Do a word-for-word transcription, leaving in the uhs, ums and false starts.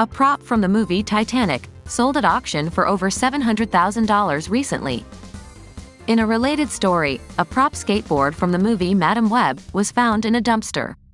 A prop from the movie Titanic, sold at auction for over seven hundred thousand dollars recently. In a related story, a prop skateboard from the movie Madame Web was found in a dumpster.